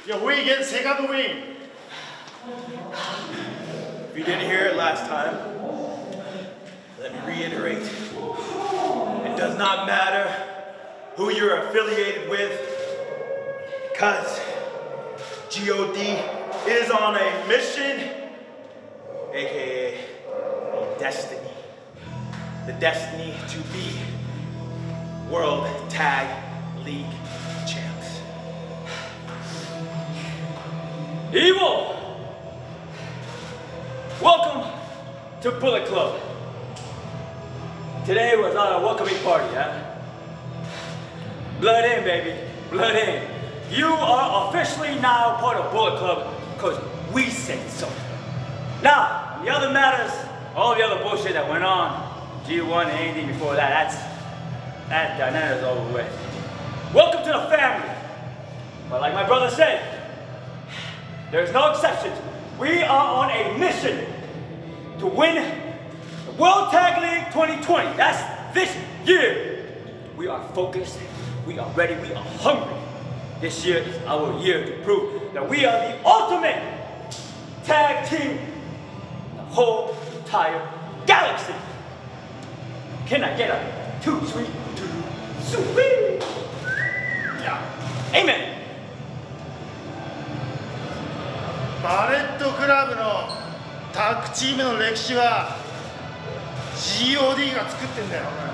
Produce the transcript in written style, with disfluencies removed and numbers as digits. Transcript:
we get second win. If you didn't hear it last time, let me reiterate. It does not matter who you're affiliated with, because God is on a mission, aka a destiny. The destiny to be World Tag League champs. Evil! Welcome to Bullet Club. Today was our welcoming party, huh? Blood in, baby. Blood in. You are officially now part of Bullet Club because we said so. Now, on the other matters, all the other bullshit that went on, G1 and anything before that, that is over with. Welcome to the family. But like my brother said, there's no exceptions. We are on a mission to win the World Tag League 2020. That's this year. We are focused, we are ready, we are hungry. This year is our year to prove that we are the ultimate tag team in the whole entire galaxy. Can I get a too sweet, too sweet? Yeah. Amen. バレットクラブのタッグチームの歴史は GOD が作ってんだよ。